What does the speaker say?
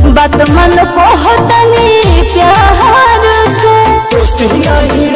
बात मन को होतनी प्यार से। दोस्त ही